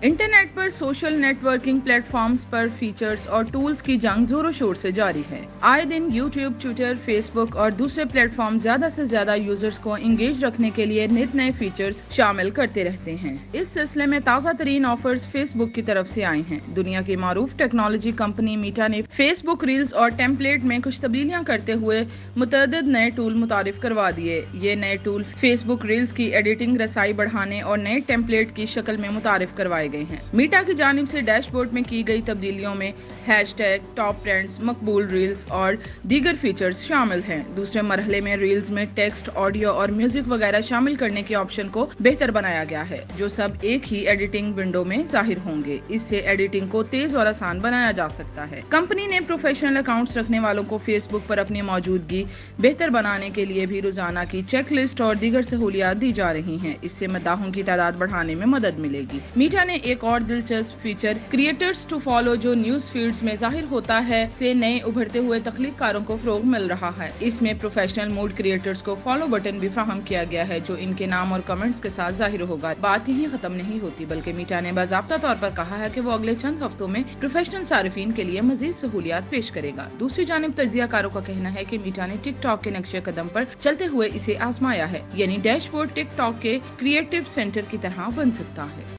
Internet पर social networking platforms पर features और टूल्स की जंग जोरों शोर से जारी है। आए दिन यूट्यूब, ट्विटर, फेसबुक और दूसरे प्लेटफॉर्म ज्यादा से ज्यादा यूजर्स को इंगेज रखने के लिए नित नए फीचर्स शामिल करते रहते हैं। इस सिलसिले में ताज़ा तरीन ऑफर्स फेसबुक की तरफ से आए हैं। दुनिया की मारूफ टेक्नोलॉजी कंपनी मीटा ने फेसबुक रील्स और टेम्पलेट में कुछ तब्दीलियां करते हुए मुतअद्दिद नए टूल मुतारिफ करवा दिए। ये नए टूल फेसबुक रील्स की एडिटिंग, रसाई बढ़ाने और नए टेम्पलेट की शक्ल में मुतारिफ करवाए गए हैं। मीटा की जानिब से डैशबोर्ड में की गई तब्दीलियों में हैशटैग, टॉप ट्रेंड्स, मकबूल रील्स और दीगर फीचर्स शामिल हैं। दूसरे मरहले में रील्स में टेक्स्ट, ऑडियो और म्यूजिक वगैरह शामिल करने के ऑप्शन को बेहतर बनाया गया है, जो सब एक ही एडिटिंग विंडो में जाहिर होंगे। इससे एडिटिंग को तेज और आसान बनाया जा सकता है। कंपनी ने प्रोफेशनल अकाउंट्स रखने वालों को फेसबुक पर अपनी मौजूदगी बेहतर बनाने के लिए भी रोजाना की चेक लिस्ट और दीगर सहूलियात दी जा रही हैं। इससे मद्दाहों की तादाद बढ़ाने में मदद मिलेगी। मीटा ने एक और दिलचस्प फीचर क्रिएटर्स टू फॉलो, जो न्यूज फीड्स में जाहिर होता है, से नए उभरते हुए तख्लीककारों को फरोग मिल रहा है। इसमें प्रोफेशनल मूड क्रिएटर्स को फॉलो बटन भी फ्राहम किया गया है, जो इनके नाम और कमेंट्स के साथ जाहिर होगा। बात यही खत्म नहीं होती, बल्कि मीटा ने बाज़ाब्ता तौर पर कहा है कि वो अगले चंद हफ्तों में प्रोफेशनल सारिफीन के लिए मजीद सहूलियात पेश करेगा। दूसरी जानिब तज्जियाकारों का कहना है कि मीटा ने टिकटॉक के नक्शे कदम पर चलते हुए इसे आजमाया है, यानी डैशबोर्ड टिकटॉक के क्रिएटिव सेंटर की तरह बन सकता है।